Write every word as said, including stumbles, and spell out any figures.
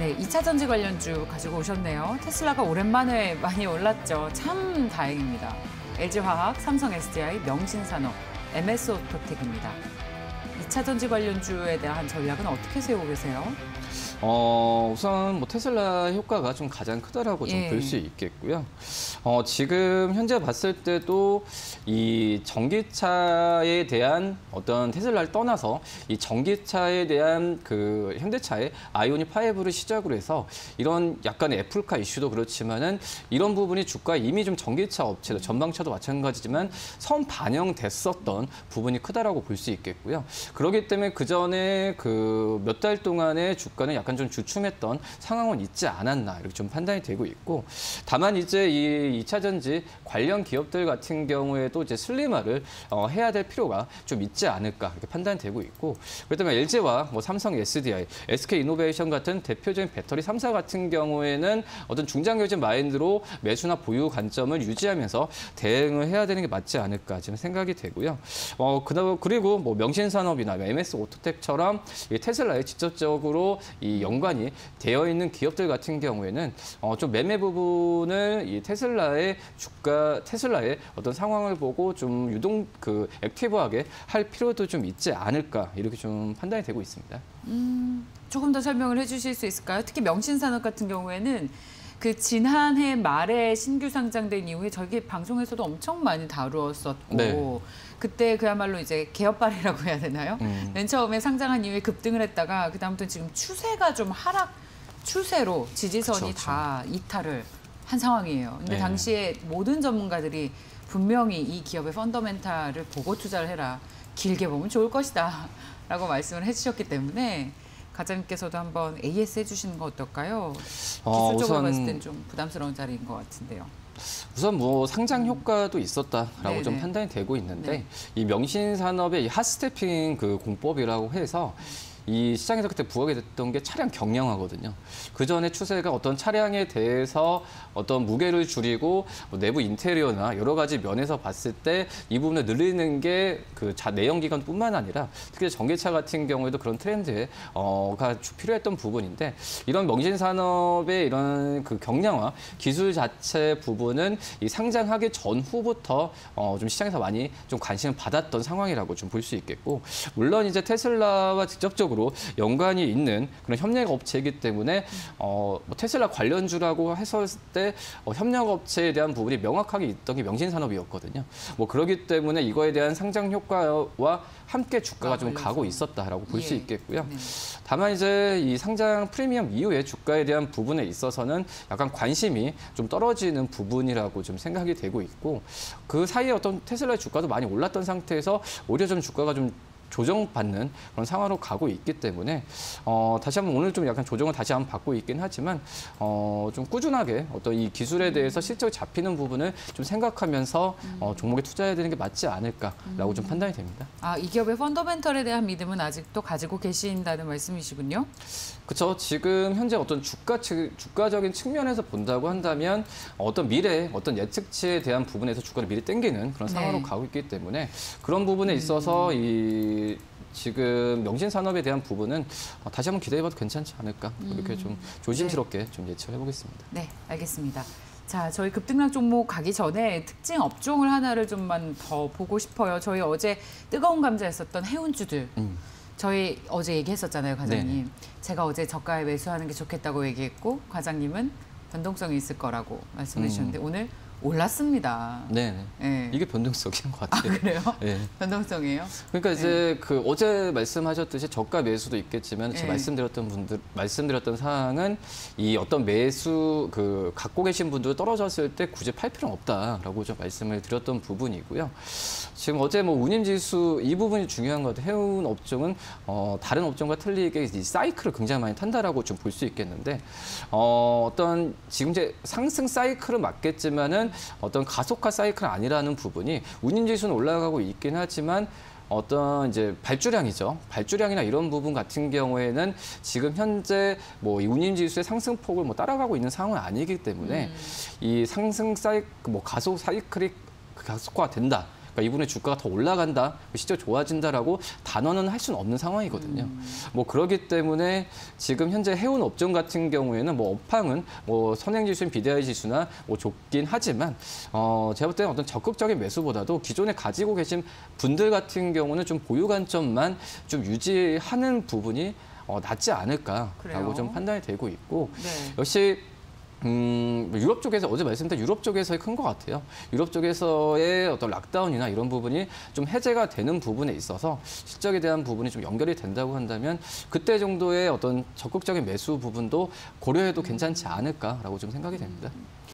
네, 이 차 전지 관련주 가지고 오셨네요. 테슬라가 오랜만에 많이 올랐죠. 참 다행입니다. 엘지화학, 삼성에스디아이, 명신산업, 엠에스오토텍입니다. 이 차 전지 관련주에 대한 전략은 어떻게 세우고 계세요? 어, 우선 뭐 테슬라 효과가 좀 가장 크다라고 좀 볼 수 예. 있겠고요. 어, 지금 현재 봤을 때도 이 전기차에 대한 어떤 테슬라를 떠나서 이 전기차에 대한 그 현대차의 아이오닉 파이브를 시작으로 해서 이런 약간의 애플카 이슈도 그렇지만은 이런 부분이 주가에 이미 좀 전기차 업체들, 전방차도 마찬가지지만 선 반영됐었던 부분이 크다라고 볼 수 있겠고요. 그렇기 때문에 그 전에 그 몇 달 동안의 주가는 약간 좀 주춤했던 상황은 있지 않았나 이렇게 좀 판단이 되고 있고, 다만 이제 이 이 차 전지 관련 기업들 같은 경우에도 이제 슬림화를 어, 해야 될 필요가 좀 있지 않을까 이렇게 판단되고 있고, 그렇기 때문에 엘지와 뭐 삼성 에스디아이, 에스케이이노베이션 같은 대표적인 배터리 삼 사 같은 경우에는 어떤 중장기적인 마인드로 매수나 보유 관점을 유지하면서 대응을 해야 되는 게 맞지 않을까 지금 생각이 되고요. 어, 그다음 그리고 뭐 명신산업이나 엠에스오토텍처럼 이 테슬라에 직접적으로 이 연관이 되어 있는 기업들 같은 경우에는 어, 좀 매매 부분을 이 테슬라의 주가, 테슬라의 어떤 상황을 보고 좀 유동 그 액티브하게 할 필요도 좀 있지 않을까 이렇게 좀 판단이 되고 있습니다. 음, 조금 더 설명을 해주실 수 있을까요? 특히 명신산업 같은 경우에는 그 지난해 말에 신규 상장된 이후에 저희 방송에서도 엄청 많이 다루었었고, 네. 그때 그야말로 이제 개업발이라고 해야 되나요? 음. 맨 처음에 상장한 이후에 급등을 했다가 그다음부터 지금 추세가 좀 하락 추세로 지지선이 그쵸, 다 이탈을 한 상황이에요. 근데 네. 당시에 모든 전문가들이 분명히 이 기업의 펀더멘탈을 보고 투자를 해라. 길게 보면 좋을 것이다. 라고 말씀을 해주셨기 때문에 과장님께서도 한번 에이에스 해주시는 거 어떨까요? 어, 기술적으로 우선... 봤을 땐 좀 부담스러운 자리인 것 같은데요. 우선 뭐 상장 효과도 있었다라고 네네. 좀 판단이 되고 있는데, 네. 이 명신산업의 이 핫스태핑 그 공법이라고 해서 이 시장에서 그때 부각이 됐던 게 차량 경량화거든요. 그 전에 추세가 어떤 차량에 대해서 어떤 무게를 줄이고 뭐 내부 인테리어나 여러 가지 면에서 봤을 때 이 부분을 늘리는 게 그 내연기관뿐만 아니라 특히 전기차 같은 경우에도 그런 트렌드가 어, 필요했던 부분인데, 이런 명신산업의 이런 그 경량화 기술 자체 부분은 이 상장하기 전후부터 어, 좀 시장에서 많이 좀 관심을 받았던 상황이라고 좀 볼 수 있겠고, 물론 이제 테슬라와 직접적으로 연관이 있는 그런 협력 업체이기 때문에 어, 뭐 테슬라 관련주라고 했을 때 어, 협력 업체에 대한 부분이 명확하게 있던 게 명신산업이었거든요. 뭐 그렇기 때문에 이거에 대한 상장 효과와 함께 주가가 좀 가고 있었다라고 볼 수 예. 있겠고요. 네. 다만 이제 이 상장 프리미엄 이후에 주가에 대한 부분에 있어서는 약간 관심이 좀 떨어지는 부분이라고 좀 생각이 되고 있고, 그 사이에 어떤 테슬라의 주가도 많이 올랐던 상태에서 오히려 좀 주가가 좀 조정받는 그런 상황으로 가고 있기 때문에 어, 다시 한번 오늘 좀 약간 조정을 다시 한번 받고 있긴 하지만 어, 좀 꾸준하게 어떤 이 기술에 대해서 실적이 잡히는 부분을 좀 생각하면서 어, 종목에 투자해야 되는 게 맞지 않을까라고 좀 판단이 됩니다. 아, 이 기업의 펀더멘털에 대한 믿음은 아직도 가지고 계신다는 말씀이시군요. 그렇죠. 지금 현재 어떤 주가 측, 주가적인 측면에서 본다고 한다면 어떤 미래, 어떤 예측치에 대한 부분에서 주가를 미리 당기는 그런 상황으로 네. 가고 있기 때문에 그런 부분에 있어서 음. 이 지금 명신산업에 대한 부분은 다시 한번 기대해봐도 괜찮지 않을까 이렇게 좀 조심스럽게 네. 좀 예측을 해보겠습니다. 네, 알겠습니다. 자, 저희 급등락 종목 가기 전에 특징 업종을 하나를 좀만 더 보고 싶어요. 저희 어제 뜨거운 감자 했었던 해운주들. 음. 저희 어제 얘기했었잖아요, 과장님. 네네. 제가 어제 저가에 매수하는 게 좋겠다고 얘기했고 과장님은 변동성이 있을 거라고 말씀해 주셨는데 음. 오늘 올랐습니다. 네, 네. 이게 변동성인 것 같아요. 아, 그래요? 네. 변동성이에요? 그러니까 이제 네. 그 어제 말씀하셨듯이 저가 매수도 있겠지만 제가 네. 말씀드렸던 분들 말씀드렸던 사항은 이 어떤 매수 그 갖고 계신 분들 떨어졌을 때 굳이 팔 필요는 없다라고 좀 말씀을 드렸던 부분이고요. 지금 어제 뭐 운임지수 이 부분이 중요한 것 같아요. 해운 업종은 어, 다른 업종과 틀리게 이 사이클을 굉장히 많이 탄다라고 좀 볼 수 있겠는데 어, 어떤 지금 이제 상승 사이클은 맞겠지만은 어떤 가속화 사이클은 아니라는 부분이 운임지수는 올라가고 있긴 하지만 어떤 이제 발주량이죠. 발주량이나 이런 부분 같은 경우에는 지금 현재 뭐 이 운임지수의 상승폭을 뭐 따라가고 있는 상황은 아니기 때문에 음. 이 상승 사이클, 뭐 가속 사이클이 가속화가 된다. 그러니까 이분의 주가가 더 올라간다, 시장 좋아진다라고 단언은 할 수는 없는 상황이거든요. 음. 뭐 그렇기 때문에 지금 현재 해운 업종 같은 경우에는 뭐 업황은 뭐 선행지수인 비디아이 지수나 뭐 좋긴 하지만 어 제가 볼 때는 어떤 적극적인 매수보다도 기존에 가지고 계신 분들 같은 경우는 좀 보유 관점만 좀 유지하는 부분이 어, 낫지 않을까라고 그래요? 좀 판단이 되고 있고 네. 역시 음, 유럽 쪽에서 어제 말씀드린 유럽 쪽에서의 큰 것 같아요. 유럽 쪽에서의 어떤 락다운이나 이런 부분이 좀 해제가 되는 부분에 있어서 실적에 대한 부분이 좀 연결이 된다고 한다면 그때 정도의 어떤 적극적인 매수 부분도 고려해도 괜찮지 않을까라고 좀 생각이 됩니다.